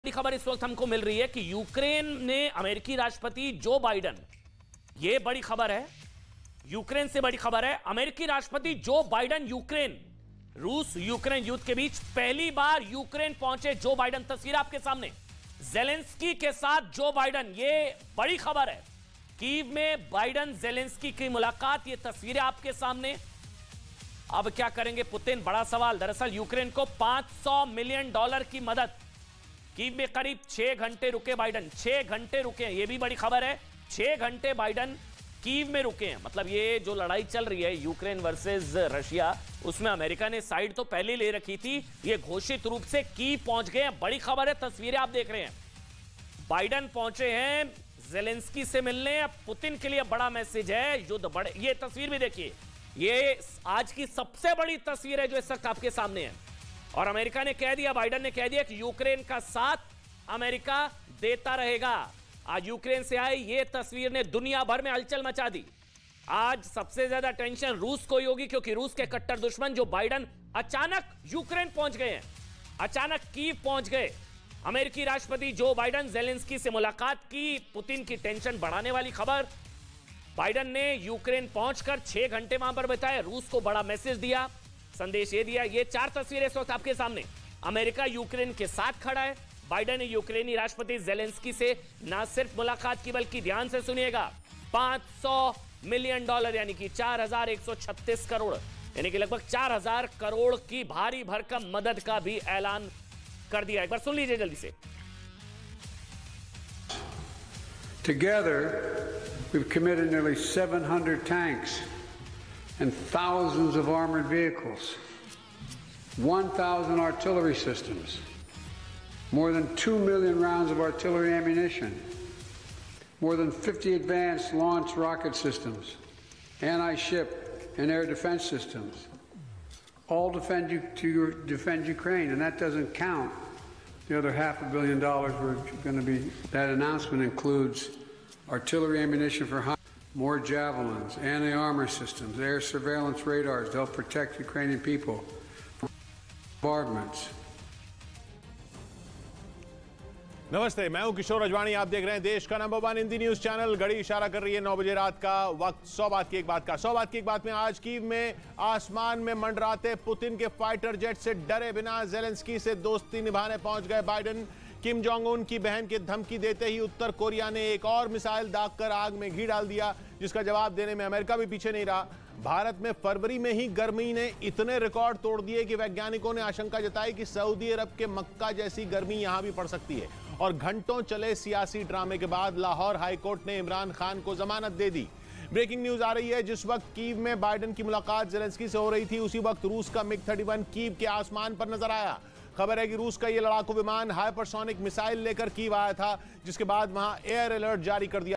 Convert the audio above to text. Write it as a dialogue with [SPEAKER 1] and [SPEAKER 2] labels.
[SPEAKER 1] बड़ी खबर इस वक्त हमको मिल रही है कि यूक्रेन ने अमेरिकी राष्ट्रपति जो बाइडन, यह बड़ी खबर है, यूक्रेन से बड़ी खबर है। अमेरिकी राष्ट्रपति जो बाइडन रूस यूक्रेन युद्ध के बीच पहली बार यूक्रेन पहुंचे जो बाइडन। तस्वीर आपके सामने, जेलेंस्की के साथ जो बाइडन, यह बड़ी खबर है। कीव में बाइडन जेलेंस्की की मुलाकात, यह तस्वीरें आपके सामने। अब क्या करेंगे पुतिन, बड़ा सवाल। दरअसल यूक्रेन को $500 मिलियन की मदद। कीव में करीब 6 घंटे रुके बाइडन, 6 घंटे रुके हैं, यह भी बड़ी खबर है। 6 घंटे बाइडन कीव में रुके हैं। मतलब ये जो लड़ाई चल रही है यूक्रेन वर्सेस रशिया, उसमें अमेरिका ने साइड तो पहले ले रखी थी, ये घोषित रूप से कीव पहुंच गए हैं। बड़ी खबर है, तस्वीरें आप देख रहे हैं। बाइडन पहुंचे हैं जेलेंस्की से मिलने। अब पुतिन के लिए बड़ा मैसेज है, युद्ध बड़े। ये तस्वीर भी देखिए, ये आज की सबसे बड़ी तस्वीर है जो इस वक्त आपके सामने है। और अमेरिका ने कह दिया, बाइडन ने कह दिया कि यूक्रेन का साथ अमेरिका देता रहेगा। आज यूक्रेन से आई ये तस्वीर ने दुनिया भर में हलचल मचा दी। आज सबसे ज्यादा टेंशन रूस को ही होगी, क्योंकि रूस के कट्टर दुश्मन जो बाइडन अचानक यूक्रेन पहुंच गए हैं, अचानक कीव पहुंच गए। अमेरिकी राष्ट्रपति जो बाइडन जेलेंस्की से मुलाकात की, पुतिन की टेंशन बढ़ाने वाली खबर। बाइडन ने यूक्रेन पहुंचकर 6 घंटे वहां पर बिताए, रूस को बड़ा मैसेज दिया, संदेश ये दिया। ये 4 तस्वीरें इस वक्त आपके सामने। अमेरिका यूक्रेन के साथ खड़ा है। बाइडन ने यूक्रेनी राष्ट्रपति जेलेंस्की से न सिर्फ मुलाकात की, बल्कि ध्यान से सुनिएगा, $500 मिलियन यानी कि 4136 करोड़, यानी कि लगभग 4000 करोड़ की भारी भरकम मदद का भी ऐलान कर दिया। एक बार सुन लीजिए जल्दी से।
[SPEAKER 2] Together, we've committed nearly 700 tanks and thousands of armored vehicles, 1,000 artillery systems, more than 2 million rounds of artillery ammunition, more than 50 advanced launch rocket systems, anti-ship and air defense systems, all defend Ukraine, and that doesn't count the other $500 million we're going to be. That announcement includes artillery ammunition for more javelins, anti-armor systems, air surveillance radars to help protect Ukrainian people from bombardments.
[SPEAKER 3] नमस्ते, मैं हूं किशोर अजवाणी। आप देख रहे हैं देश का number 1 Hindi news channel. घड़ी इशारा कर रही है 9 बजे रात का वक्त। 100 बात की एक बात का। 100 बात की एक बात में आज कीव में आसमान में मंडराते पुतिन के फाइटर जेट से डरे बिना जेलेंस्की से दोस्ती निभाने पहुंच गए बाइडन। किम जोंग उन की बहन की धमकी देते ही उत्तर कोरिया ने एक और मिसाइल दागकर आग में घी डाल दिया, जिसका जवाब देने में अमेरिका भी पीछे नहीं रहा। भारत में फरवरी में ही गर्मी ने इतने रिकॉर्ड तोड़ दिए कि वैज्ञानिकों ने आशंका जताई कि सऊदी अरब के मक्का जैसी गर्मी यहां भी पड़ सकती है। और घंटों चले सियासी ड्रामे के बाद लाहौर हाईकोर्ट ने इमरान खान को जमानत दे दी। ब्रेकिंग न्यूज आ रही है, जिस वक्त कीव में बाइडन की मुलाकात जेलेंस्की से हो रही थी, उसी वक्त रूस का मिग-31 कीव के आसमान पर नजर आया। खबर है कि रूस का यह लड़ाकू विमान हाइपरसोनिक मिसाइल लेकर कीव आया था, जिसके बाद वहां एयर अलर्ट जारी कर दिया।